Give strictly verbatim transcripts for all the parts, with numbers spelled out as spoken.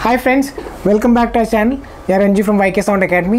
Hi friends, welcome back to our channel. I am Ranju from Y K Sound Academy.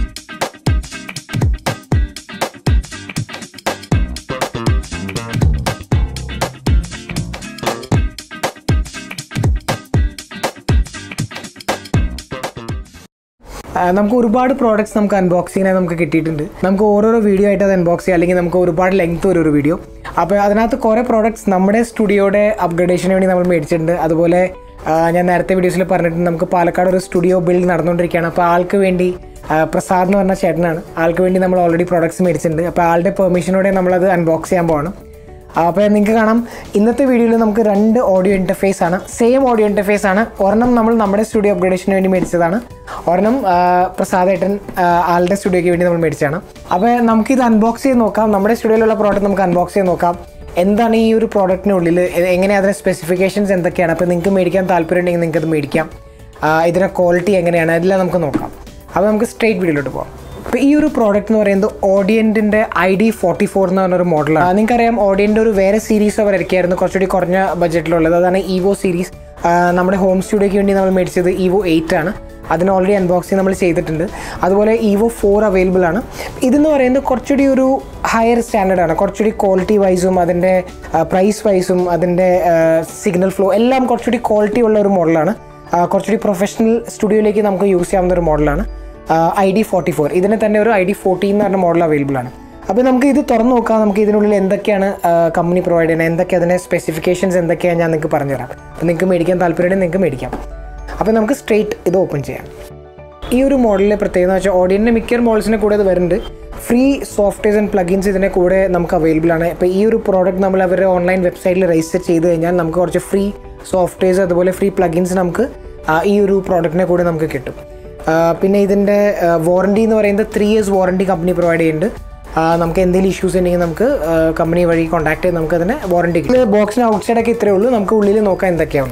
നമുക്ക് ഒരുപാട് products നമുക്ക് അൺബോക്സിങ്ങിനായി നമുക്ക് കിട്ടിയിട്ടുണ്ട്. നമുക്ക് ഓരോരോ വീഡിയോ ആയിട്ട് അത് അൺബോക്സ് ചെയ്യാം, അല്ലെങ്കിൽ നമുക്ക് ഒരുപാട് ലെങ്ത് വരും ഒരു വീഡിയോ. അപ്പോൾ അതിനകത്ത് കുറേ പ്രോഡക്ട്സ് നമ്മുടെ സ്റ്റുഡിയോയുടെ അപ്ഗ്രേഡേഷന് വേണ്ടി നമ്മൾ മേടിച്ചിട്ടുണ്ട്. അതുപോലെ ഞാൻ നേരത്തെ വീഡിയോസിൽ പറഞ്ഞിട്ടുണ്ട്, നമുക്ക് പാലക്കാട് ഒരു സ്റ്റുഡിയോ ബിൽഡ് നടന്നുകൊണ്ടിരിക്കുകയാണ്. അപ്പോൾ ആൾക്ക് വേണ്ടി പ്രസാദ് എന്ന് പറഞ്ഞ ചേട്ടനാണ്, ആൾക്ക് വേണ്ടി നമ്മൾ ഓൾറെഡി പ്രോഡക്ട്സ് മേടിച്ചിട്ടുണ്ട്. അപ്പോൾ ആളുടെ പെർമിഷനോടെ നമ്മളത് അൺബോക്സ് ചെയ്യാൻ പോകണം. അപ്പോൾ നിങ്ങൾക്ക് കാണാം, ഇന്നത്തെ വീഡിയോയിൽ നമുക്ക് രണ്ട് ഓഡിയോ ഇൻ്റർഫേസ് ആണ്, സെയിം ഓഡിയോ ഇൻ്റർഫേസ് ആണ്. ഒരെണ്ണം നമ്മൾ നമ്മുടെ സ്റ്റുഡിയോ അപ്ഗ്രേഡേഷന് വേണ്ടി മേടിച്ചതാണ്, ഒരെണ്ണം പ്രസാദ് ഏട്ടൻ ആളുടെ സ്റ്റുഡിയോയ്ക്ക് വേണ്ടി നമ്മൾ മേടിച്ചതാണ്. അപ്പോൾ നമുക്കിത് അൺബോക്സ് ചെയ്ത് നോക്കാം. നമ്മുടെ സ്റ്റുഡിയോയിലുള്ള പ്രോഡക്റ്റ് നമുക്ക് അൺബോക്സ് ചെയ്ത് നോക്കാം. എന്താണ് ഈ ഒരു പ്രോഡക്റ്റിനുള്ളിൽ, എങ്ങനെയാണ് അതിൻ്റെ സ്പെസിഫിക്കേഷൻസ് എന്തൊക്കെയാണ്. അപ്പോൾ നിങ്ങൾക്ക് മേടിക്കാൻ താല്പര്യം ഉണ്ടെങ്കിൽ നിങ്ങൾക്ക് അത് മേടിക്കാം. ഇതിൻ്റെ ക്വാളിറ്റി എങ്ങനെയാണ് എല്ലാം നമുക്ക് നോക്കാം. അപ്പോൾ നമുക്ക് സ്ട്രേറ്റ് വീഡിയോയിലോട്ട് പോകാം. അപ്പോൾ ഈ ഒരു പ്രോഡക്റ്റ് എന്ന് പറയുന്നത് ഓഡിയൻറ്റിൻ്റെ ഐ ഡി ഫോർട്ടി ഫോർ എന്ന് പറഞ്ഞൊരു മോഡലാണ്. നിങ്ങൾക്കറിയാം, ഓഡിയൻ്റെ ഒരു വേറെ സീരീസ് അവർ ഇറക്കിയായിരുന്നു, കുറച്ചുകൂടി കുറഞ്ഞ ബഡ്ജറ്റിലുള്ളത്. അതാണ് ഈവോ സീരീസ്. നമ്മുടെ ഹോം സ്റ്റുഡിയോയ്ക്ക് വേണ്ടി നമ്മൾ മേടിച്ചത് ഈവോ എയ്റ്റ് ആണ്. അതിന് ഓൾറെഡി അൺബോക്സിങ് നമ്മൾ ചെയ്തിട്ടുണ്ട്. അതുപോലെ ഈവോ ഫോർ അവൈലബിൾ ആണ്. ഇതെന്ന് പറയുന്നത് കുറച്ചുകൂടി ഒരു ഹയർ സ്റ്റാൻഡേർഡാണ്. കുറച്ചുകൂടി ക്വാളിറ്റി വൈസും അതിൻ്റെ പ്രൈസ് വൈസും അതിൻ്റെ സിഗ്നൽ ഫ്ലോ എല്ലാം കുറച്ചുകൂടി ക്വാളിറ്റി ഉള്ള ഒരു മോഡലാണ്. കുറച്ചുകൂടി പ്രൊഫഷണൽ സ്റ്റുഡിയോയിലേക്ക് നമുക്ക് യൂസ് ചെയ്യാവുന്ന ഒരു മോഡലാണ് ഐ ഡി ഫോർട്ടി ഫോർ. ഇതിന് തന്നെ ഒരു ഐ ഡി ഫോർട്ടീൻ എന്ന് പറഞ്ഞ മോഡൽ അവൈലബിൾ ആണ്. അപ്പോൾ നമുക്ക് ഇത് തുറന്ന് നോക്കാം. നമുക്ക് ഇതിനുള്ളിൽ എന്തൊക്കെയാണ് കമ്പനി പ്രൊവൈഡ് ചെയ്യുന്നത്, എന്തൊക്കെ അതിൻ്റെ സ്പെസിഫിക്കേഷൻസ് എന്തൊക്കെയാണ് ഞാൻ നിങ്ങൾക്ക് പറഞ്ഞുതരാം. അപ്പോൾ നിങ്ങൾക്ക് മേടിക്കാൻ താല്പര്യമുണ്ടെങ്കിൽ നിങ്ങൾക്ക് മേടിക്കാം. അപ്പോൾ നമുക്ക് സ്ട്രെയിറ്റ് ഇത് ഓപ്പൺ ചെയ്യാം. ഈ ഒരു മോഡലിലെ പ്രത്യേകത എന്ന് വെച്ചാൽ ഓഡിയൻ്റെ മിക്ക മോഡൽസിനെ കൂടെ ഇത് വരുന്നുണ്ട്. ഫ്രീ സോഫ്റ്റ്വെയർസ് ആൻഡ് പ്ലഗിൻസ് ഇതിൻ്റെ കൂടെ നമുക്ക് അവൈലബിൾ ആണ്. ഇപ്പോൾ ഈ ഒരു പ്രോഡക്റ്റ് നമ്മൾ അവരുടെ ഓൺലൈൻ വെബ്സൈറ്റിൽ രജിസ്റ്റർ ചെയ്ത് കഴിഞ്ഞാൽ നമുക്ക് കുറച്ച് ഫ്രീ സോഫ്റ്റ്വെയർസ് അതുപോലെ ഫ്രീ പ്ലഗിൻസ് നമുക്ക് ഈ ഒരു പ്രോഡക്റ്റിനെ കൂടെ നമുക്ക് കിട്ടും. പിന്നെ ഇതിൻ്റെ വാറണ്ടി എന്ന് പറയുന്നത് three years warranty company provide ചെയ്യുന്നുണ്ട്. നമുക്ക് എന്തെങ്കിലും ഇഷ്യൂസ് ഉണ്ടെങ്കിൽ നമുക്ക് കമ്പനി വഴി കോൺടാക്ട് ചെയ്ത് നമുക്ക് അതിനെ വാറണ്ടി കിട്ടും. ബോക്സിന് ഔട്ട് സൈഡൊക്കെ ഇത്രയേ ഉള്ളൂ. നമുക്ക് ഉള്ളിൽ നോക്കാം എന്തൊക്കെയാണ്.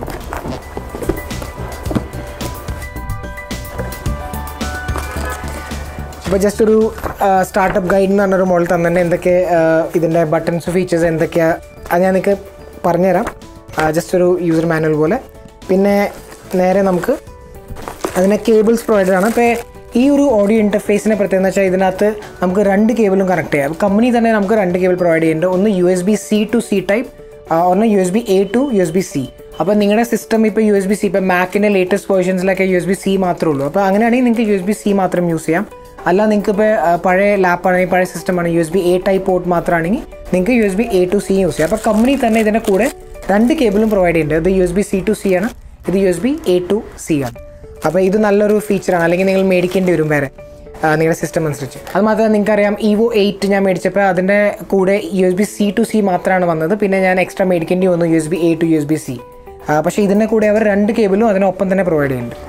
അപ്പോൾ ജസ്റ്റ് ഒരു സ്റ്റാർട്ടപ്പ് ഗൈഡ് എന്ന് പറഞ്ഞൊരു മോഡൽ തന്നെ എന്തൊക്കെ ഇതിൻ്റെ ബട്ടൺസ് ഫീച്ചേഴ്സ് എന്തൊക്കെയാണ് അത് ഞാൻ നിങ്ങൾക്ക് പറഞ്ഞുതരാം. ജസ്റ്റ് ഒരു യൂസർ മാനുവൽ പോലെ. പിന്നെ നേരെ നമുക്ക് അതിന് കേബിൾസ് പ്രൊവൈഡഡ് ആണ്. അപ്പോൾ ഈ ഒരു ഓഡിയോ ഇൻ്റർഫേസിനെ പ്രത്യേകത എന്ന് വെച്ചാൽ ഇതിനകത്ത് നമുക്ക് രണ്ട് കേബിളും കണക്ട് ചെയ്യാം. കമ്പനി തന്നെ നമുക്ക് രണ്ട് കേബിൾ പ്രൊവൈഡ് ചെയ്യുന്നുണ്ട്. ഒന്ന് U S B C to C type, ഒന്ന് U S B A to U S B C. അപ്പോൾ നിങ്ങളുടെ സിസ്റ്റം ഇപ്പോൾ യു എസ് ബി സി, ഇപ്പോൾ മാക്കിൻ്റെ ലേറ്റസ്റ്റ് വേർഷൻസിലൊക്കെ യു എസ് ബി സി മാത്രമേ ഉള്ളൂ. അപ്പോൾ അങ്ങനെയാണെങ്കിൽ നിങ്ങൾക്ക് യു എസ് ബി സി മാത്രം യൂസ് ചെയ്യാം. അല്ല നിങ്ങൾക്ക് ഇപ്പോൾ പഴയ ലാപ്പാണെങ്കിൽ പഴയ സിസ്റ്റമാണ് U S B A type port മാത്രമാണെങ്കിൽ നിങ്ങൾക്ക് U S B A to C use ചെയ്യാം. അപ്പോൾ കമ്പനി തന്നെ ഇതിൻ്റെ കൂടെ രണ്ട് കേബിളും പ്രൊവൈഡ് ചെയ്യുന്നുണ്ട്. ഇത് U S B C to C ആണ്, ഇത് U S B A to C ആണ്. അപ്പോൾ ഇത് നല്ലൊരു ഫീച്ചറാണ്, അല്ലെങ്കിൽ നിങ്ങൾ മേടിക്കേണ്ടി വരും വേറെ നിങ്ങളുടെ സിസ്റ്റം അനുസരിച്ച്. അത് മാത്രമല്ല നിങ്ങൾക്കറിയാം, ഈവോ എയ്റ്റ് ഞാൻ മേടിച്ചപ്പോൾ അതിൻ്റെ കൂടെ U S B C to C മാത്രമാണ് വന്നത്. പിന്നെ ഞാൻ എക്സ്ട്രാ മേടിക്കേണ്ടി വന്നു U S B A to U S B C. പക്ഷേ ഇതിൻ്റെ കൂടെ അവർ രണ്ട് കേബിളും അതിനൊപ്പം തന്നെ പ്രൊവൈഡ് ചെയ്യുന്നുണ്ട്.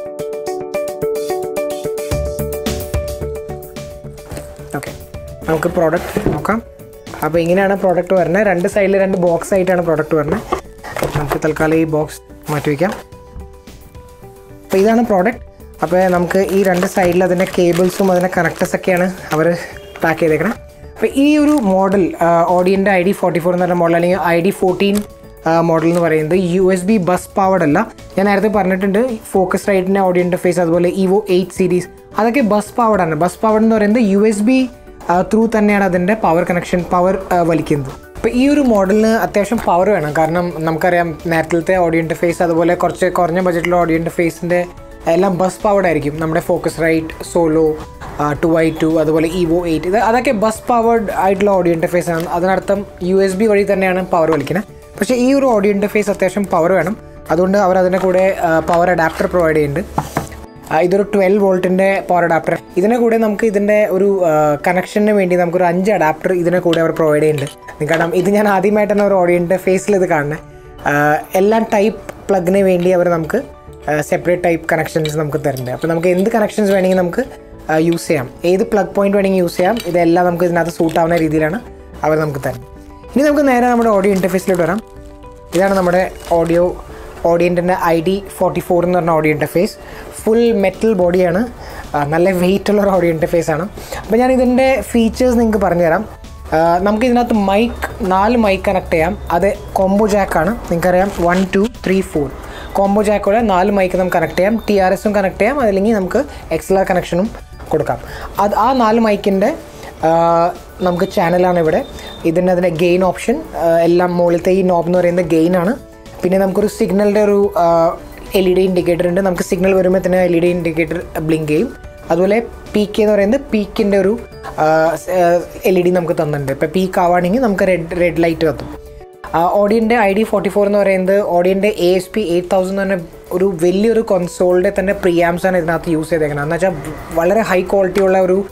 ഓക്കെ, നമുക്ക് പ്രോഡക്റ്റ് നോക്കാം. അപ്പോൾ ഇങ്ങനെയാണ് പ്രോഡക്റ്റ് വരുന്നത്. രണ്ട് സൈഡിൽ രണ്ട് ബോക്സ് ആയിട്ടാണ് പ്രോഡക്റ്റ് വരുന്നത്. നമുക്ക് തൽക്കാലം ഈ ബോക്സ് മാറ്റി വയ്ക്കാം. അപ്പോൾ ഇതാണ് പ്രോഡക്റ്റ്. അപ്പോൾ നമുക്ക് ഈ രണ്ട് സൈഡിൽ അതിൻ്റെ കേബിൾസും അതിൻ്റെ കണക്ടേഴ്സൊക്കെയാണ് അവർ പാക്ക് ചെയ്തേക്കണം. അപ്പോൾ ഈ ഒരു മോഡൽ ഓഡിയൻ്റെ ഐ ഡി ഫോർട്ടി ഫോർ എന്ന് പറഞ്ഞ മോഡൽ, അല്ലെങ്കിൽ ഐ ഡി ഫോർട്ടീൻ മോഡൽ എന്ന് പറയുന്നത് U S B bus powered അല്ല. ഞാൻ നേരത്തെ പറഞ്ഞിട്ടുണ്ട്, ഫോക്കസ് റൈറ്റിൻ്റെ ഓഡിയോ ഇൻ്റർഫേസ് അതുപോലെ ഈവോ എയ്റ്റ് സീരീസ് അതൊക്കെ ബസ് പവർഡാണ്. ബസ് പവർഡ് എന്ന് പറയുന്നത് യു എസ് ബി ത്രൂ തന്നെയാണ് അതിൻ്റെ പവർ കണക്ഷൻ പവർ വലിക്കുന്നത്. അപ്പോൾ ഈ ഒരു മോഡലിന് അത്യാവശ്യം പവർ വേണം. കാരണം നമുക്കറിയാം, നേരത്തെ ഓഡിയോ ഇൻ്റർഫേസ് അതുപോലെ കുറച്ച് കുറഞ്ഞ ബഡ്ജറ്റിലുള്ള ഓഡിയോ ഇൻ്റർഫേസിൻ്റെ എല്ലാം ബസ് പവർഡ് ആയിരിക്കും. നമ്മുടെ Focusrite, Solo, two I two അതുപോലെ ഈവോ എയ്റ്റ് ഇത് അതൊക്കെ ബസ് പവർഡ് ആയിട്ടുള്ള ഓഡിയോ ഇൻ്റർഫേസ് ആണ്. അതിനർത്ഥം യു എസ് ബി വഴി തന്നെയാണ് പവർ വലിക്കുന്നത്. പക്ഷേ ഈ ഒരു ഓഡിയോ ഇൻ്റർഫേസ് അത്യാവശ്യം പവർ വേണം. അതുകൊണ്ട് അവർ അതിൻ്റെ കൂടെ പവർ അഡാപ്റ്റർ പ്രൊവൈഡ് ചെയ്യുന്നുണ്ട്. ഇതൊരു ട്വൽവ് വോൾട്ടിൻ്റെ പവർ അഡാപ്റ്റർ. ഇതിനെ കൂടെ നമുക്ക് ഇതിൻ്റെ ഒരു കണക്ഷന് വേണ്ടി നമുക്കൊരു അഞ്ച് അഡാപ്റ്റർ ഇതിനെ കൂടെ അവർ പ്രൊവൈഡ് ചെയ്യുന്നുണ്ട്. കാരണം ഇത് ഞാൻ ആദ്യമായിട്ടാണ് ഒരു ഓഡിയോ ഇൻ്റർഫേസിൽ ഇത് കാണുന്നത്. എല്ലാം ടൈപ്പ് പ്ലഗിന് വേണ്ടി അവർ നമുക്ക് സെപ്പറേറ്റ് ടൈപ്പ് കണക്ഷൻസ് നമുക്ക് തരുന്നുണ്ട്. അപ്പോൾ നമുക്ക് എന്ത് കണക്ഷൻസ് വേണമെങ്കിൽ നമുക്ക് യൂസ് ചെയ്യാം, ഏത് പ്ലഗ് പോയിൻറ്റ് വേണമെങ്കിൽ യൂസ് ചെയ്യാം. ഇതെല്ലാം നമുക്ക് ഇതിനകത്ത് സൂട്ട് ആവുന്ന രീതിയിലാണ് അവർ നമുക്ക് തരുന്നത്. ഇനി നമുക്ക് നേരെ നമ്മുടെ ഓഡിയോ ഇൻ്റർഫേസിലോട്ട് വരാം. ഇതാണ് നമ്മുടെ ഓഡിയോ ഓഡിയൻറ്റിൻ്റെ ഐ ഡി ഫോർട്ടി ഫോർ എന്ന് പറഞ്ഞ ഓഡിയോ ഇൻ്റർഫേസ്. ഫുൾ മെറ്റൽ ബോഡിയാണ്, നല്ല വെയിറ്റുള്ളൊരു ഓഡിയോ ഇൻ്റർഫേസ് ആണ്. അപ്പോൾ ഞാൻ ഇതിൻ്റെ ഫീച്ചേഴ്സ് നിങ്ങൾക്ക് പറഞ്ഞുതരാം. നമുക്ക് ഇതിനകത്ത് മൈക്ക് നാല് മൈക്ക് കണക്ട് ചെയ്യാം. അത് കോംബോ ജാക്കാണ്. നിങ്ങൾക്കറിയാം, one two three four combo ജാക്കോടെ നാല് മൈക്ക് നമുക്ക് കണക്ട് ചെയ്യാം. ടി ആർ എസും കണക്ട് ചെയ്യാം, അതല്ലെങ്കിൽ നമുക്ക് എക്സ് എൽ ആർ കണക്ഷനും കൊടുക്കാം. അത് ആ നാല് മൈക്കിൻ്റെ നമുക്ക് ചാനലാണ് ഇവിടെ. ഇതിൻ്റെ അതിൻ്റെ ഗെയിൻ ഓപ്ഷൻ എല്ലാം മുകളിലത്തെ ഈ നോബ് എന്ന് പറയുന്നത് ഗെയിനാണ്. പിന്നെ നമുക്കൊരു സിഗ്നലിൻ്റെ ഒരു എൽ ഇ ഡി ഇൻഡിക്കേറ്റർ ഉണ്ട്. നമുക്ക് സിഗ്നൽ വരുമ്പോൾ തന്നെ L E D indicator blink ചെയ്യും. അതുപോലെ പീക്ക് എന്ന് പറയുന്നത് പീക്കിൻ്റെ ഒരു എൽ ഇ ഡി നമുക്ക് തന്നിട്ടുണ്ട്. ഇപ്പോൾ പീക്ക് ആവുകയാണെങ്കിൽ നമുക്ക് റെഡ് റെഡ് ലൈറ്റ് കത്തും. ഓഡിയൻ്റെ ഐ ഡി ഫോർട്ടി ഫോർ എന്ന് പറയുന്നത് ഓഡിയൻ്റെ A S P eight thousand എന്ന് പറഞ്ഞ ഒരു വലിയൊരു കൺസോളിൻ്റെ തന്നെ പ്രിയാംസാണ് ഇതിനകത്ത് യൂസ് ചെയ്തേക്കുന്നത്. എന്ന് വെച്ചാൽ വളരെ ഹൈ ക്വാളിറ്റി ഉള്ള ഒരു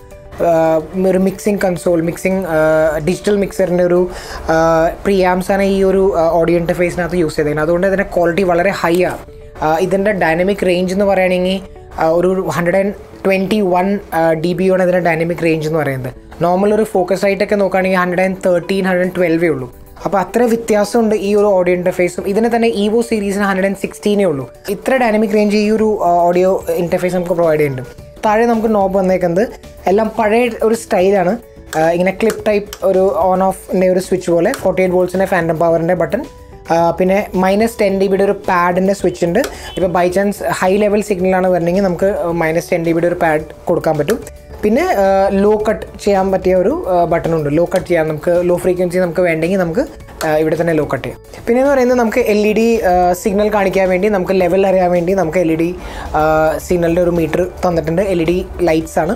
ഒരു മിക്സിംഗ് കൺസോൾ, മിക്സിംഗ് ഡിജിറ്റൽ മിക്സറിൻ്റെ ഒരു പ്രിയാംസാണ് ഈ ഒരു ഓഡിയോ ഇൻ്റർഫേസിനകത്ത് യൂസ് ചെയ്തേക്കുന്നത്. അതുകൊണ്ട് ഇതിൻ്റെ ക്വാളിറ്റി വളരെ ഹൈ ആണ്. ഇതിൻ്റെ ഡൈനാമിക് റേഞ്ച് എന്ന് പറയുകയാണെങ്കിൽ ഒരു hundred and twenty one D B ആണ് ഇതിൻ്റെ ഡൈനാമിക് റേഞ്ച് എന്ന് പറയുന്നത്. നോർമൽ ഒരു ഫോക്കസ് ആയിട്ടൊക്കെ നോക്കുകയാണെങ്കിൽ hundred and thirteen hundred and ട്വൽവേ ഉള്ളൂ. അപ്പോൾ അത്ര വ്യത്യാസമുണ്ട് ഈ ഒരു ഓഡിയോ ഇൻ്റർഫേസും. ഇതിന് തന്നെ ഈവോ സീരീസിന് ഹൺഡ്രഡ് ആൻഡ് സിക്സ്റ്റീനേ ഉള്ളൂ. ഇത്ര ഡൈനാമിക് റേഞ്ച് ഈ ഒരു ഓഡിയോ ഇൻ്റർഫേസ് നമുക്ക് പ്രൊവൈഡ് ചെയ്യുന്നുണ്ട്. താഴെ നമുക്ക് നോബ് വന്നേക്കുന്നത് എല്ലാം പഴയ ഒരു സ്റ്റൈലാണ്. ഇങ്ങനെ ക്ലിപ്പ് ടൈപ്പ് ഒരു ഓൺ ഓഫിൻ്റെ ഒരു സ്വിച്ച് പോലെ, ഫോർട്ടി എയ്റ്റ് വോൾട്സിൻ്റെ ഫാൻറ്റം പവറിൻ്റെ ബട്ടൺ, പിന്നെ മൈനസ് ടെൻ ഡി ബിയുടെ ഒരു പാഡിൻ്റെ സ്വിച്ച് ഉണ്ട്. ഇപ്പോൾ ബൈ ചാൻസ് ഹൈ ലെവൽ സിഗ്നലാണ് വരണമെങ്കിൽ നമുക്ക് മൈനസ് ടെൻ ഡി ബിയുടെ ഒരു പാഡ് കൊടുക്കാൻ പറ്റും. പിന്നെ ലോ കട്ട് ചെയ്യാൻ പറ്റിയ ഒരു ബട്ടണുണ്ട്. ലോ കട്ട് ചെയ്യാൻ നമുക്ക് ലോ ഫ്രീക്വൻസി നമുക്ക് വേണ്ടെങ്കിൽ നമുക്ക് ഇവിടെ തന്നെ ലോ കട്ട് ചെയ്യാം. പിന്നെ എന്ന് പറയുന്നത് നമുക്ക് എൽ ഇ ഡി സിഗ്നൽ കാണിക്കാൻ വേണ്ടി, നമുക്ക് ലെവൽ അറിയാൻ വേണ്ടി നമുക്ക് എൽ ഇ ഡി സിഗ്നലിൻ്റെ ഒരു മീറ്റർ തന്നിട്ടുണ്ട്. എൽ ഇ ഡി ലൈറ്റ്സ് ആണ്.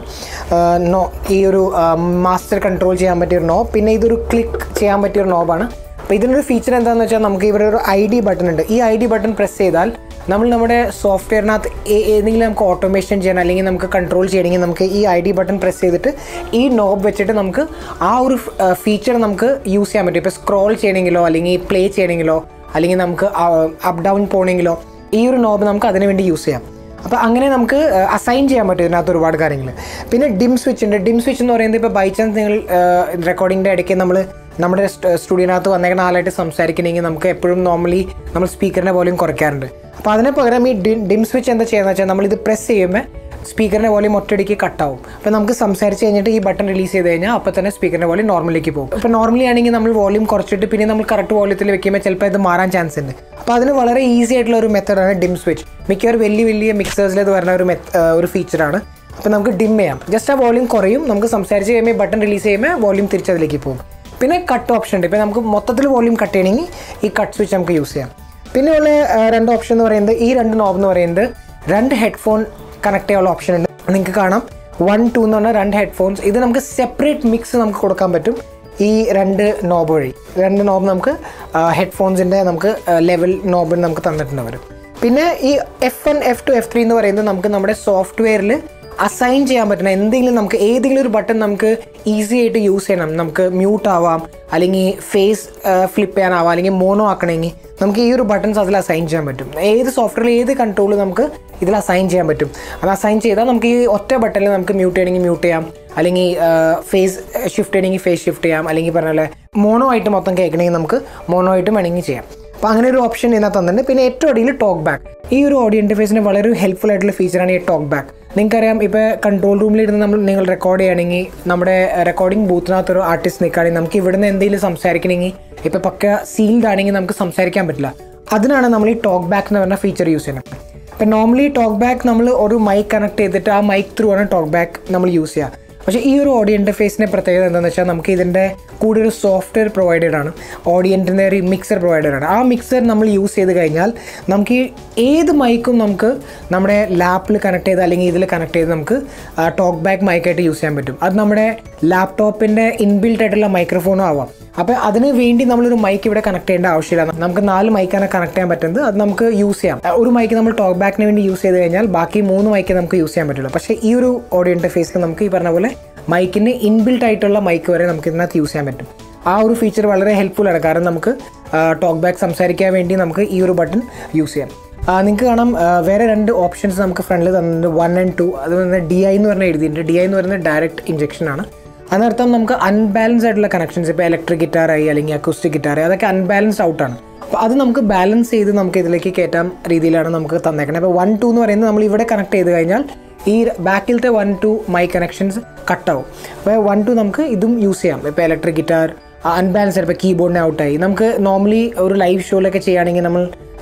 നോ ഈ ഒരു മാസ്റ്റർ കൺട്രോൾ ചെയ്യാൻ പറ്റിയൊരു നോബ്. പിന്നെ ഇതൊരു ക്ലിക്ക് ചെയ്യാൻ പറ്റിയൊരു നോബാണ്. അപ്പോൾ ഇതിനൊരു ഫീച്ചർ എന്താണെന്ന് വെച്ചാൽ നമുക്ക് ഇവിടെ ഒരു ഐ ഡി ബട്ടൺ ഉണ്ട്. ഈ ഐ ഡി ബട്ടൺ പ്രസ് ചെയ്താൽ നമ്മൾ നമ്മുടെ സോഫ്റ്റ്വെയറിനകത്ത് ഏതെങ്കിലും നമുക്ക് ഓട്ടോമേഷൻ ചെയ്യണം അല്ലെങ്കിൽ നമുക്ക് കൺട്രോൾ ചെയ്യണമെങ്കിൽ നമുക്ക് ഈ ഐ ഡി ബട്ടൺ പ്രസ് ചെയ്തിട്ട് ഈ നോബ് വെച്ചിട്ട് നമുക്ക് ആ ഒരു ഫീച്ചർ നമുക്ക് യൂസ് ചെയ്യാൻ പറ്റും. ഇപ്പോൾ സ്ക്രോൾ ചെയ്യണമെങ്കിലോ അല്ലെങ്കിൽ പ്ലേ ചെയ്യണമെങ്കിലോ അല്ലെങ്കിൽ നമുക്ക് അപ്പ് ഡൗൺ പോകണമെങ്കിലോ ഈ ഒരു നോബ് നമുക്ക് അതിന് വേണ്ടി യൂസ് ചെയ്യാം. അപ്പോൾ അങ്ങനെ നമുക്ക് അസൈൻ ചെയ്യാൻ പറ്റും ഇതിനകത്ത് ഒരുപാട് കാര്യങ്ങൾ. പിന്നെ ഡിം സ്വിച്ച് ഉണ്ട്. ഡിം സ്വിച്ച് എന്ന് പറയുന്നത് ഇപ്പോൾ ബൈ ചാൻസ് നിങ്ങൾ റെക്കോർഡിങ്ങിൻ്റെ ഇടയ്ക്ക് നമ്മൾ നമ്മുടെ സ്റ്റുഡിയോനകത്ത് വന്നേക്കുന്ന ആളായിട്ട് സംസാരിക്കണമെങ്കിൽ നമുക്ക് എപ്പോഴും നോർമലി നമ്മൾ സ്പീക്കറിൻ്റെ വോളിയം കുറയ്ക്കാറുണ്ട്. അപ്പോൾ അതിന് പകരം ഈ ഡി ഡിം സ്വിച്ച് എന്താ ചെയ്യുന്നത് വെച്ചാൽ നമ്മളിത് പ്രസ് ചെയ്യുമ്പോൾ സ്പീക്കറിൻ്റെ വോളിയം ഒറ്റയടിക്ക് കട്ടാവും. അപ്പോൾ നമുക്ക് സംസാരിച്ച് കഴിഞ്ഞിട്ട് ഈ ബട്ടൺ റിലീസ് ചെയ്ത് കഴിഞ്ഞാൽ അപ്പോൾ തന്നെ സ്പീക്കറിൻ്റെ വോളിയം നോർമലിലേക്ക് പോകും. ഇപ്പോൾ നോർമലി ആണെങ്കിൽ നമ്മൾ വോളിയം കുറച്ചിട്ട് പിന്നെ നമ്മൾ കറക്റ്റ് വോളിയത്തിൽ വെക്കുമ്പോൾ ചിലപ്പോൾ ഇത് മാറാൻ ചാൻസ് ഉണ്ട്. അപ്പോൾ അതിന് വളരെ ഈസി ആയിട്ടുള്ള ഒരു മെത്തേഡാണ് ഡിം സ്വിച്ച്. മിക്കവാറും വലിയ വലിയ മിക്സേഴ്സിൽ ഇത് വരുന്ന ഒരു ഒരു ഫീച്ചറാണ്. അപ്പോൾ നമുക്ക് ഡിം ചെയ്യാം. ജസ്റ്റ് ആ വോളിയം കുറയും. നമുക്ക് സംസാരിച്ച് കഴിയുമ്പോൾ ബട്ടൺ റിലീസ് ചെയ്യുമ്പോൾ വോളിയം തിരിച്ചതിലേക്ക് പോകും. പിന്നെ കട്ട് ഓപ്ഷൻ ഉണ്ട്. ഇപ്പോൾ നമുക്ക് മൊത്തത്തിൽ വോളിയം കട്ട് ചെയ്യണമെങ്കിൽ ഈ കട്ട് സ്വിച്ച് നമുക്ക് യൂസ് ചെയ്യാം. പിന്നെ ഉള്ള രണ്ട് ഓപ്ഷൻ എന്ന് പറയുന്നത് ഈ രണ്ട് നോബ് എന്ന് പറയുന്നത് രണ്ട് ഹെഡ്ഫോൺ കണക്ട് ചെയ്യാനുള്ള ഓപ്ഷൻ ഉണ്ട്. നിങ്ങൾക്ക് കാണാം വൺ ടു എന്ന് പറഞ്ഞാൽ രണ്ട് ഹെഡ്ഫോൺസ്. ഇത് നമുക്ക് സെപ്പറേറ്റ് മിക്സ് നമുക്ക് കൊടുക്കാൻ പറ്റും ഈ രണ്ട് നോബ് വഴി. രണ്ട് നോബ് നമുക്ക് ഹെഡ്ഫോൺസിൻ്റെ നമുക്ക് ലെവൽ നോബിന് നമുക്ക് തന്നിട്ടുണ്ട് അവർ. പിന്നെ ഈ F one F two F three എന്ന് പറയുന്നത് നമുക്ക് നമ്മുടെ സോഫ്റ്റ്വെയറിൽ അസൈൻ ചെയ്യാൻ പറ്റുന്ന എന്തെങ്കിലും നമുക്ക് ഏതെങ്കിലും ഒരു ബട്ടൺ നമുക്ക് ഈസി ആയിട്ട് യൂസ് ചെയ്യണം. നമുക്ക് മ്യൂട്ട് ആവാം, അല്ലെങ്കിൽ ഫേസ് ഫ്ലിപ്പ് ചെയ്യാനാവാം, അല്ലെങ്കിൽ മോണോ ആക്കണമെങ്കിൽ നമുക്ക് ഈ ഒരു ബട്ടൺസ് അതിൽ അസൈൻ ചെയ്യാൻ പറ്റും. ഏത് സോഫ്റ്റ്വെയറിൽ ഏത് കൺട്രോൾ നമുക്ക് ഇതിൽ അസൈൻ ചെയ്യാൻ പറ്റും. അത് അസൈൻ ചെയ്താൽ നമുക്ക് ഈ ഒറ്റ ബട്ടണിൽ നമുക്ക് മ്യൂട്ട് ചെയ്യണമെങ്കിൽ മ്യൂട്ട് ചെയ്യാം, അല്ലെങ്കിൽ ഫേസ് ഷിഫ്റ്റ് ചെയ്യണമെങ്കിൽ ഫേസ് ഷിഫ്റ്റ് ചെയ്യാം, അല്ലെങ്കിൽ പറഞ്ഞ പോലെ മോണോ ആയിട്ട് മൊത്തം കേൾക്കണമെങ്കിൽ നമുക്ക് മോണോ ആയിട്ട് വേണമെങ്കിൽ ചെയ്യാം. അപ്പോൾ അങ്ങനെ ഒരു ഓപ്ഷൻ ഇതിനകത്ത് തന്നിട്ടുണ്ട്. പിന്നെ ഏറ്റവും അടിയിൽ ടോക്ക് ബാക്ക്. ഈ ഒരു ഓഡിയോ ഇൻ്റർഫേസിന് വളരെ ഹെൽപ്ഫുൾ ആയിട്ടുള്ള ഫീച്ചറാണ് ഈ ടോക്ക് ബാക്ക്. നിങ്ങൾക്കറിയാം ഇപ്പോൾ കൺട്രോൾ റൂമിലിരുന്ന് നമ്മൾ നിങ്ങൾ റെക്കോർഡ് ചെയ്യണമെങ്കിൽ നമ്മുടെ റെക്കോർഡിംഗ് ബൂത്തിനകത്തൊരു ആർട്ടിസ്റ്റ് നിൽക്കുകയാണെങ്കിൽ നമുക്ക് ഇവിടുന്ന് എന്തെങ്കിലും സംസാരിക്കണമെങ്കിൽ ഇപ്പോൾ പക്ക സീൽഡ് ആണെങ്കിൽ നമുക്ക് സംസാരിക്കാൻ പറ്റില്ല. അതിനാണ് നമ്മൾ ഈ ടോക്ക് ബാക്ക് എന്ന് പറഞ്ഞ ഫീച്ചർ യൂസ് ചെയ്യുന്നത്. ഇപ്പോൾ നോർമലി ടോക്ക് ബാക്ക് നമ്മൾ ഒരു മൈക്ക് കണക്ട് ചെയ്തിട്ട് ആ മൈക്ക് ത്രൂ ആണ് ടോക്ക് ബാക്ക് നമ്മൾ യൂസ് ചെയ്യുക. പക്ഷേ ഈ ഒരു ഓഡിയോ ഇൻ്റർഫേസിൻ്റെ പ്രത്യേകത എന്താണെന്ന് വെച്ചാൽ നമുക്ക് ഇതിൻ്റെ കൂടെ ഒരു സോഫ്റ്റ്വെയർ പ്രൊവൈഡഡ് ആണ്. ഓഡിയൻറ്റിൻ്റെ ഒരു മിക്സർ പ്രൊവൈഡഡ് ആണ്. ആ മിക്സർ നമ്മൾ യൂസ് ചെയ്ത് കഴിഞ്ഞാൽ നമുക്ക് ഏത് മൈക്കും നമുക്ക് നമ്മുടെ ലാപ്പിൽ കണക്ട് ചെയ്ത് അല്ലെങ്കിൽ ഇതിൽ കണക്ട് ചെയ്ത് നമുക്ക് ടോക്ക് ബാക്ക് മൈക്കായിട്ട് യൂസ് ചെയ്യാൻ പറ്റും. അത് നമ്മുടെ ലാപ്ടോപ്പിൻ്റെ ഇൻബിൽട്ട് ആയിട്ടുള്ള മൈക്രോഫോണും ആവാം. അപ്പോൾ അതിന് വേണ്ടി നമ്മളൊരു മൈക്ക് ഇവിടെ കണക്ട് ചെയ്യേണ്ട ആവശ്യമില്ല. നമുക്ക് നാല് മൈക്കാണ് കണക്ട് ചെയ്യാൻ പറ്റുന്നത്. അത് നമുക്ക് യൂസ് ചെയ്യാം. ഒരു മൈക്ക് നമ്മൾ ടോക്ക് ബാക്കിന് വേണ്ടി യൂസ് ചെയ്ത് കഴിഞ്ഞാൽ ബാക്കി മൂന്ന് മൈക്ക് നമുക്ക് യൂസ് ചെയ്യാൻ പറ്റുള്ളൂ. പക്ഷേ ഈ ഒരു ഓഡിയോ ഇൻ്റർഫേസിൽ നമുക്ക് ഈ പറഞ്ഞ പോലെ മൈക്കിൻ്റെ ഇൻബിൽട്ട് ആയിട്ടുള്ള മൈക്ക് വരെ നമുക്ക് ഇതിനകത്ത് യൂസ് ചെയ്യാൻ പറ്റും. ആ ഒരു ഫീച്ചർ വളരെ ഹെൽപ്ഫുൾ ആണ്. കാരണം നമുക്ക് ടോക്ക് ബാക്ക് സംസാരിക്കാൻ വേണ്ടി നമുക്ക് ഈ ഒരു ബട്ടൺ യൂസ് ചെയ്യാം. നിങ്ങൾക്ക് കാണാം വേറെ രണ്ട് ഓപ്ഷൻസ് നമുക്ക് ഫ്രണ്ടിൽ തന്നിട്ടുണ്ട്, വൺ ആൻഡ് ടു. അതുപോലെ ഡി ഐ എന്ന് പറഞ്ഞാൽ എഴുതിയിട്ടുണ്ട്. ഡി ഐ എന്ന് പറയുന്നത് ഡയറക്റ്റ് ഇഞ്ചക്ഷൻ ആണ്. അതിനർത്ഥം നമുക്ക് അൺബാലൻസ് ആയിട്ടുള്ള കണക്ഷൻസ്, ഇപ്പോൾ ഇലക്ട്രിക് ഗിറ്റാറായി അല്ലെങ്കിൽ അക്കൂസ്റ്റിക് ഗിറ്റാറായി, അതൊക്കെ അൺബാലൻസ്ഡ് ഔട്ടാണ്. അപ്പോൾ അത് നമുക്ക് ബാലൻസ് ചെയ്ത് നമുക്ക് ഇതിലേക്ക് കയറ്റാൻ രീതിയിലാണ് നമുക്ക് തന്നേക്കുന്നത്. അപ്പോൾ വൺ ടു എന്ന് പറയുന്നത് നമ്മൾ ഇവിടെ കണക്ട് ചെയ്ത് കഴിഞ്ഞാൽ ഈ ബാക്കിലത്തെ വൺ ടു മൈക്ക് കണക്ഷൻസ് കട്ടാവും. അപ്പോൾ വൺ ടു നമുക്ക് ഇതും യൂസ് ചെയ്യാം. ഇപ്പോൾ ഇലക്ട്രിക് ഗിറ്റാർ അൺബാലൻസ്ഡ്, ഇപ്പോൾ കീബോർഡിനെ ഔട്ടായി. നമുക്ക് നോർമലി ഒരു ലൈവ് ഷോയിലൊക്കെ ചെയ്യുകയാണെങ്കിൽ നമ്മൾ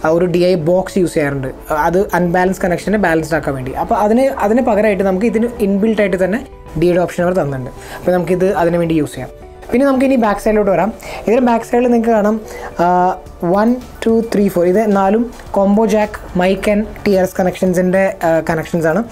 ഒരു ഡി ഐ ബോക്സ് യൂസ് ചെയ്യാറുണ്ട്, അത് അൺബാലൻസ് കണക്ഷനെ ബാലൻസ്ഡ് ആക്കാൻ വേണ്ടി. അപ്പോൾ അതിന് അതിന് പകരമായിട്ട് നമുക്ക് ഇതിന് ഇൻബിൽട്ട് ആയിട്ട് തന്നെ ഡി ഐയുടെ ഓപ്ഷൻ അവർ തന്നിട്ടുണ്ട്. അപ്പോൾ നമുക്കിത് അതിന് വേണ്ടി യൂസ് ചെയ്യാം. പിന്നെ നമുക്ക് ഇനി ബാക്ക് സൈഡിലോട്ട് വരാം. ഇതിന് ബാക്ക് സൈഡിൽ നിങ്ങൾക്ക് കാണാം വൺ ടു ത്രീ ഫോർ ഇത് നാലും combo jack mic and T R S കണക്ഷൻസിൻ്റെ കണക്ഷൻസാണ്.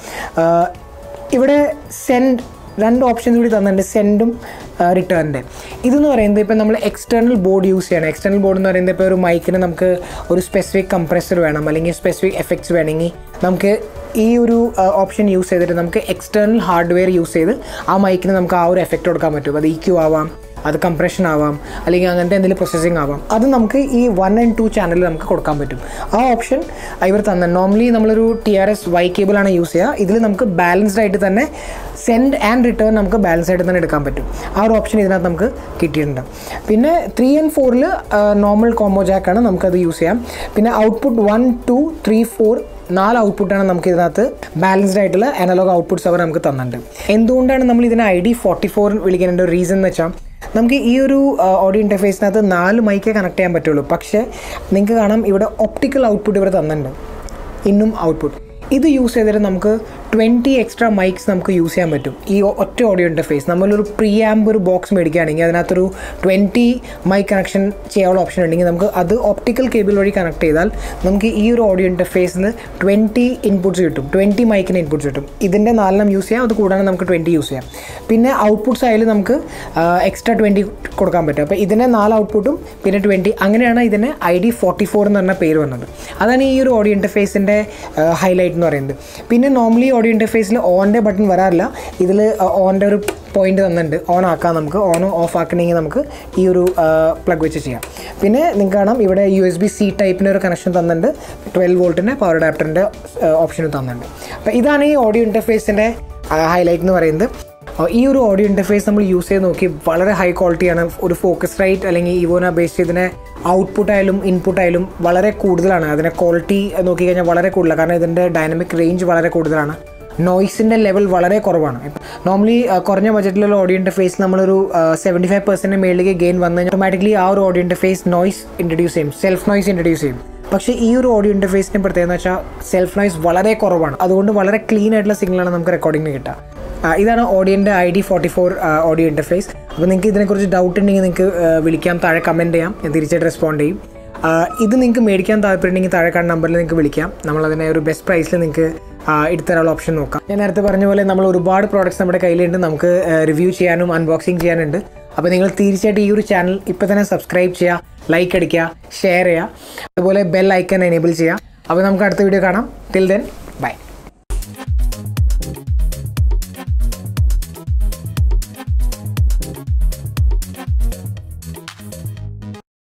ഇവിടെ സെൻഡ് രണ്ട് ഓപ്ഷൻസ് കൂടി തന്നിട്ടുണ്ട്, സെൻഡും റിട്ടേണിൻ്റെ. ഇതെന്ന് പറയുന്നത് ഇപ്പോൾ നമ്മൾ എക്സ്റ്റേണൽ ബോർഡ് യൂസ് ചെയ്യണം. എക്സ്റ്റേണൽ ബോർഡ് എന്ന് പറയുന്നത് ഇപ്പോൾ ഒരു മൈക്കിന് നമുക്ക് ഒരു സ്പെസിഫിക് കംപ്രസർ വേണം, അല്ലെങ്കിൽ സ്പെസിഫിക് എഫക്ട്സ് വേണമെങ്കിൽ നമുക്ക് ഈ ഒരു ഓപ്ഷൻ യൂസ് ചെയ്തിട്ട് നമുക്ക് എക്സ്റ്റേണൽ ഹാർഡ്വെയർ യൂസ് ചെയ്ത് ആ മൈക്കിന് നമുക്ക് ആ ഒരു എഫക്റ്റ് കൊടുക്കാൻ പറ്റും. അത് ഇ ക്യു ആവാം, അത് കംപ്രഷൻ ആവാം, അല്ലെങ്കിൽ അങ്ങനത്തെ എന്തെങ്കിലും പ്രോസസ്സിങ് ആവാം. അത് നമുക്ക് ഈ വൺ ആൻഡ് ടു ചാനലിൽ നമുക്ക് കൊടുക്കാൻ പറ്റും. ആ ഓപ്ഷൻ ഇവർ തന്നെ. നോർമലി നമ്മളൊരു ടി ആർ എസ് വൈ കേബിളാണ് യൂസ് ചെയ്യുക. ഇതിൽ നമുക്ക് ബാലൻസ്ഡ് ആയിട്ട് തന്നെ സെൻഡ് ആൻഡ് റിട്ടേൺ നമുക്ക് ബാലൻസ് ആയിട്ട് തന്നെ എടുക്കാൻ പറ്റും. ആ ഒരു ഓപ്ഷൻ ഇതിനകത്ത് നമുക്ക് കിട്ടിയിട്ടുണ്ട്. പിന്നെ ത്രീ ആൻഡ് ഫോറിൽ നോർമൽ കോംബോ ജാക്കാണ്, നമുക്കത് യൂസ് ചെയ്യാം. പിന്നെ output one two three four നാല് ഔട്ട്പുട്ടാണ് നമുക്ക് ഇതിനകത്ത് ബാലൻസ്ഡ് ആയിട്ടുള്ള അനലോഗ് ഔട്ട്പുട്ട്സ് അവർ നമുക്ക് തന്നിട്ടുണ്ട്. എന്തുകൊണ്ടാണ് നമ്മൾ ഇതിനെ ഐ ഡി ഫോർട്ടി ഫോർ വിളിക്കേണ്ട ഒരു റീസൺ എന്ന് വെച്ചാൽ നമുക്ക് ഈ ഒരു ഓഡിയോ ഇൻ്റർഫേസിനകത്ത് നാല് മൈക്കേ കണക്ട് ചെയ്യാൻ പറ്റുള്ളൂ. പക്ഷേ നിങ്ങൾക്ക് കാണാം ഇവിടെ ഒപ്റ്റിക്കൽ ഔട്ട്പുട്ട് ഇവിടെ തന്നിട്ടുണ്ട്, ഇന്നും ഔട്ട്പുട്ട്. ഇത് യൂസ് ചെയ്തിട്ട് നമുക്ക് ട്വൻറ്റി എക്സ്ട്രാ മൈക്സ് നമുക്ക് യൂസ് ചെയ്യാൻ പറ്റും ഈ ഒറ്റ ഓഡിയോ ഇൻ്റർഫേസ്. നമ്മളൊരു പ്രീ ആംബ് ഒരു ബോക്സ് മേടിക്കുകയാണെങ്കിൽ അതിനകത്തൊരു ട്വൻറ്റി മൈക്ക് കണക്ഷൻ ചെയ്യാനുള്ള ഓപ്ഷൻ ഉണ്ടെങ്കിൽ നമുക്ക് അത് ഒപ്റ്റിക്കൽ കേബിൾ വഴി കണക്ട് ചെയ്താൽ നമുക്ക് ഈ ഒരു ഓഡിയോ ഇൻ്റർഫേസിന് ട്വൻറ്റി ഇൻപുട്ട്സ് കിട്ടും, ട്വൻറ്റി മൈക്കിന് ഇൻപുട്ട്സ് കിട്ടും. ഇതിൻ്റെ നാലെണ്ണം യൂസ് ചെയ്യാം, അത് കൂടാതെ നമുക്ക് ട്വൻറ്റി യൂസ് ചെയ്യാം. പിന്നെ ഔട്ട്പുട്ട്സ് ആയാലും നമുക്ക് എക്സ്ട്രാ ട്വൻറ്റി കൊടുക്കാൻ പറ്റും. അപ്പോൾ ഇതിൻ്റെ നാല് ഔട്ട്പുട്ടും പിന്നെ ട്വൻറ്റി, അങ്ങനെയാണ് ഇതിന് ഐ ഡി ഫോർട്ടി ഫോർ എന്ന് പറഞ്ഞ പേര് വന്നത്. അതാണ് ഈ ഒരു ഓഡിയോ ഇൻ്റർഫേസിൻ്റെ ഹൈലൈറ്റ് എന്ന് പറയുന്നത്. പിന്നെ നോർമലി ഓഡിയോ ഇൻ്റർഫേസിൽ ഓണിൻ്റെ ബട്ടൺ വരാറില്ല. ഇതിൽ ഓണിൻ്റെ ഒരു പോയിന്റ് തന്നിട്ടുണ്ട്, ഓൺ ആക്കാം. നമുക്ക് ഓൺ ഓഫ് ആക്കണമെങ്കിൽ നമുക്ക് ഈ ഒരു പ്ലഗ് വെച്ച് ചെയ്യാം. പിന്നെ നിങ്ങൾക്ക് കാണാം ഇവിടെ യു എസ് ബി സി ടൈപ്പിൻ്റെ ഒരു കണക്ഷൻ തന്നിട്ടുണ്ട്, ട്വൽവ് വോൾട്ടിൻ്റെ പവർ അഡാപ്റ്ററിൻ്റെ ഓപ്ഷനും തന്നിട്ടുണ്ട്. അപ്പോൾ ഇതാണ് ഈ ഓഡിയോ ഇൻ്റർഫേസിൻ്റെ ഹൈലൈറ്റ് എന്ന് പറയുന്നത്. ഈ ഒരു ഓഡിയോ ഇൻ്റർഫേസ് നമ്മൾ യൂസ് ചെയ്ത് നോക്കി, വളരെ ഹൈ ക്വാളിറ്റിയാണ്. ഒരു ഫോക്കസ് റൈറ്റ് അല്ലെങ്കിൽ ഇവോന ബേസ് ചെയ്തതിനെ ഔട്ട്പുട്ടായാലും ഇൻപുട്ടായാലും വളരെ കൂടുതലാണ്. അതിൻ്റെ ക്വാളിറ്റി നോക്കിക്കഴിഞ്ഞാൽ വളരെ കൂടുതലാണ്, കാരണം ഇതിൻ്റെ ഡൈനാമിക് റേഞ്ച് വളരെ കൂടുതലാണ്. നോയ്സിൻ്റെ ലെവൽ വളരെ കുറവാണ്. നോർമലി കുറഞ്ഞ ബജറ്റിലുള്ള ഓഡിയോ ഇൻ്റർഫേസ് നമ്മളൊരു സെവൻറ്റി ഫൈവ് പെർസെൻറ്റ് മേളിലേക്ക് ഗെയിൻ വന്നു കഴിഞ്ഞാൽ ഓട്ടോമാറ്റിക്കലി ആ ഒരു ഓഡിയോ ഇൻ്റർഫേസ് നോയ്സ് ഇൻട്രൊഡ്യൂസ് ചെയ്യും, സെൽഫ് നോയ്സ് ഇൻട്രൊഡ്യൂസ് ചെയ്യും. പക്ഷേ ഈ ഒരു ഓഡിയോ ഇൻ്റർഫേസിൻ്റെ പ്രത്യേകത എന്ന് വെച്ചാൽ സെൽഫ് നോയ്സ് വളരെ കുറവാണ്. അതുകൊണ്ട് വളരെ ക്ലീൻ ആയിട്ടുള്ള സിഗ്നലാണ് നമുക്ക് റെക്കോർഡിങ്ങിന് കിട്ടുക. ഇതാണ് ഓഡിയൻ്റെ I D forty four audio interface. അപ്പോൾ നിങ്ങൾക്ക് ഇതിനെക്കുറിച്ച് ഡൗട്ട് ഉണ്ടെങ്കിൽ നിങ്ങൾക്ക് വിളിക്കാം, താഴെ കമൻറ്റ് ചെയ്യാം, ഞാൻ തിരിച്ചായിട്ട് റെസ്പോണ്ട് ചെയ്യും. ഇത് നിങ്ങൾക്ക് മേടിക്കാൻ താല്പര്യമുണ്ടെങ്കിൽ താഴെ കാണുന്ന നമ്പറിൽ നിങ്ങൾക്ക് വിളിക്കാം. നമ്മളതിനെ ഒരു ബെസ്റ്റ് പ്രൈസിൽ നിങ്ങൾക്ക് എടുത്തരാനുള്ള ഓപ്ഷൻ നോക്കാം. ഞാൻ നേരത്തെ പറഞ്ഞ പോലെ നമ്മൾ ഒരുപാട് പ്രോഡക്റ്റ്സ് നമ്മുടെ കയ്യിലുണ്ട്, നമുക്ക് റിവ്യൂ ചെയ്യാനും അൺബോക്സിങ് ചെയ്യാനുണ്ട്. അപ്പോൾ നിങ്ങൾ തീർച്ചയായിട്ടും ഈ ഒരു ചാനൽ ഇപ്പോൾ തന്നെ സബ്സ്ക്രൈബ് ചെയ്യുക, ലൈക്ക് അടിക്കുക, ഷെയർ ചെയ്യുക, അതുപോലെ ബെൽ ഐക്കൺ എനേബിൾ ചെയ്യുക. അപ്പോൾ നമുക്ക് അടുത്ത വീഡിയോ കാണാം. Till then by.